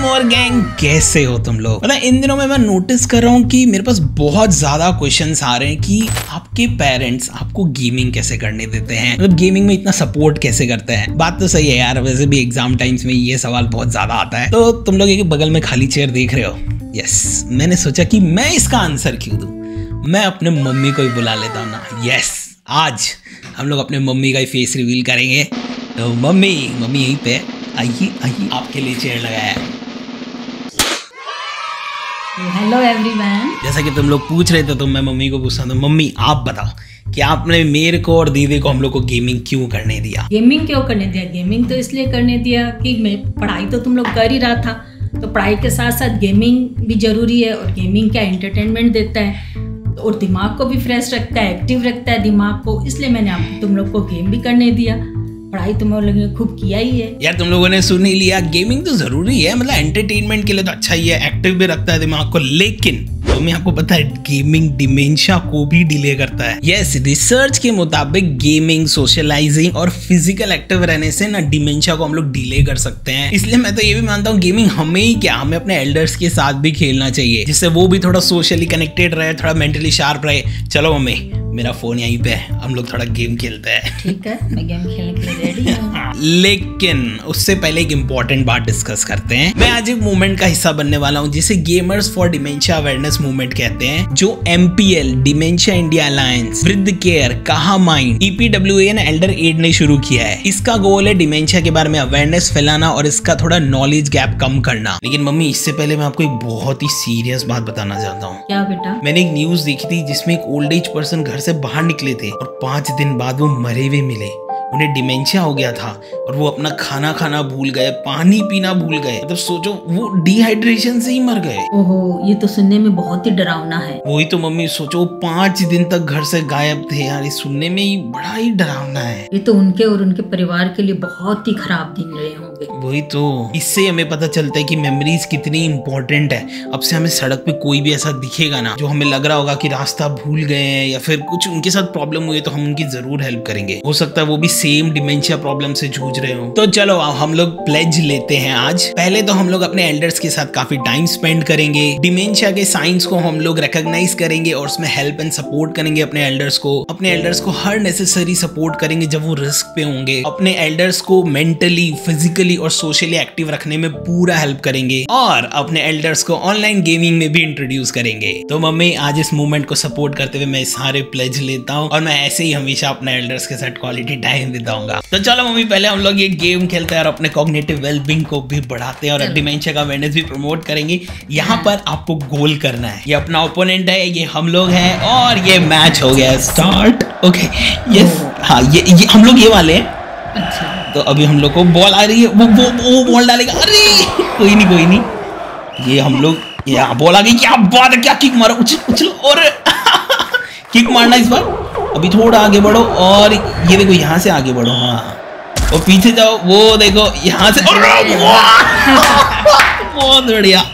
मोर gang, कैसे हो तुम लोग? मतलब इन दिनों में मैं नोटिस कर रहा हूँ कि मेरे पास बहुत ज्यादा क्वेश्चंस आ रहे हैं कि आपके पेरेंट्स आपको गेमिंग कैसे करने देते हैं, मतलब गेमिंग में इतना सपोर्ट कैसे करते हैं। बात तो सही है यार, वैसे भी एग्जाम टाइम्स में ये सवाल बहुत ज्यादा आता है। तो तुम लोग एक बगल में खाली चेयर देख रहे हो, यस, मैंने सोचा कि मैं इसका आंसर क्यों दूं, मैं अपने मम्मी को ही बुला लेता हूँ ना। यस, आज हम लोग अपने मम्मी का ही फेस रिवील करेंगे। तो मम्मी यहीं पे आइए, आपके लिए चेयर लगाया है। Hello everyone. जैसा कि तुम लोग पूछ रहे थे तो मैं मम्मी को पूछता हूँ, मम्मी आप बताओ कि आपने मेरे को और दीदी को हम लोग को गेमिंग क्यों करने दिया? गेमिंग क्यों करने दिया? गेमिंग तो इसलिए करने दिया कि मैं पढ़ाई तो तुम लोग कर ही रहा था, तो पढ़ाई के साथ साथ गेमिंग भी जरूरी है। और गेमिंग क्या एंटरटेनमेंट देता है और दिमाग को भी फ्रेश रखता है, एक्टिव रखता है दिमाग को, इसलिए मैंने तुम लोग को गेम भी करने दिया। पढ़ाई तुम लोगों ने खूब किया ही है यार, तुम लोगों ने सुन ही लिया, गेमिंग तो जरूरी है, मतलब एंटरटेनमेंट के लिए तो अच्छा ही है, एक्टिव भी रखता है दिमाग को। लेकिन तुम्हें आपको पता है गेमिंग डिमेंशिया को भी डिले करता है। यस, रिसर्च के मुताबिक गेमिंग, सोशलाइजिंग और फिजिकल एक्टिव रहने से ना डिमेंशिया को हम लोग डिले कर सकते हैं। इसलिए मैं तो ये भी मानता हूँ गेमिंग हमें ही क्या, हमें अपने एल्डर्स के साथ भी खेलना चाहिए, जिससे वो भी थोड़ा सोशली कनेक्टेड रहे, थोड़ा मेंटली शार्प रहे। चलो मम्मी, मेरा फोन यहीं पे है, हम लोग थोड़ा गेम खेलते हैं। ठीक है, मैं गेम खेलने के लिए रेडी हूँ। लेकिन उससे पहले एक इंपॉर्टेंट बात डिस्कस करते हैं। मैं आज एक मूवमेंट का हिस्सा बनने वाला हूँ जिसे gamers for dementia awareness movement कहते हैं, जो MPL dementia India alliance, Vriddh care, Kaha mind, EPWA ने एल्डर एड ने शुरू किया है। इसका गोल है डिमेंशिया के बारे में अवेयरनेस फैलाना और इसका थोड़ा नॉलेज गैप कम करना। लेकिन मम्मी, इससे पहले मैं आपको एक बहुत ही सीरियस बात बताना चाहता हूँ। क्या बेटा? मैंने एक न्यूज देखी थी जिसमें एक ओल्ड एज पर्सन घर से बाहर निकले थे और 5 दिन बाद वो मरे हुए मिले। उन्हें डिमेंशिया हो गया था और वो अपना खाना खाना भूल गए, पानी पीना भूल गए। मतलब सोचो, वो डिहाइड्रेशन से ही मर गए। ओहो, ये तो सुनने में बहुत ही डरावना है। वही तो मम्मी, सोचो 5 दिन तक घर से गायब थे यार, ये सुनने में ही बड़ा ही डरावना है। ये तो उनके और उनके परिवार के लिए बहुत ही खराब दिन रहे होंगे। वही तो, इससे हमें पता चलता है कि मेमोरीज कितनी इंपॉर्टेंट है। अब से हमें सड़क पे कोई भी ऐसा दिखेगा ना जो हमें लग रहा होगा कि रास्ता भूल गए हैं या फिर कुछ उनके साथ प्रॉब्लम हुई है, तो हम उनकी जरूर हेल्प करेंगे। हो सकता है वो भी सेम डिमेंशिया प्रॉब्लम से जूझ रहे हो। तो चलो हम लोग प्लेज लेते हैं आज। पहले तो हम लोग अपने एल्डर्स के साथ काफी टाइम स्पेंड करेंगे, डिमेंशिया के साइंस को हम लोग रिकॉग्नाइज करेंगे और उसमें हेल्प एंड सपोर्ट करेंगे अपने एल्डर्स को हर नेसेसरी सपोर्ट करेंगे जब वो रिस्क पे होंगे। अपने एल्डर्स को मेंटली, फिजिकली और सोशली एक्टिव रखने में पूरा हेल्प करेंगे और अपने एल्डर्स को ऑनलाइन गेमिंग में भी इंट्रोड्यूस करेंगे। तो मम्मी, आज इस मूवमेंट को सपोर्ट करते हुए मैं सारे प्लेज लेता हूँ और मैं ऐसे ही हमेशा अपने एल्डर्स के साथ क्वालिटी टाइम बिताऊंगा। तो चलो मम्मी, पहले हम लोग ये गेम खेलते हैं और अपने कॉग्निटिव वेलबींग को भी बढ़ाते हैं और डिमेंशिया का अवेयरनेस भी प्रमोट करेंगे। यहाँ पर आपको गोल करना है। ये अपना ओपोनेंट है, ये हम लोग हैं और ये मैच हो गया स्टार्ट। ओके, यस, हाँ, ये हम लोग ये वाले हैं। अच्छा, तो अभी हम लोग को बॉल आ रही है, वो बॉल डालेगा। अरे कोई नहीं, ये हम लोग, यहाँ बॉल आ गई, क्या बात है, क्या किक मारो, उछलो और किक मारना इस बार। अभी थोड़ा आगे बढ़ो और ये देखो, यहाँ से आगे बढ़ो, हाँ, और पीछे जाओ, वो देखो यहाँ से। बहुत बढ़िया।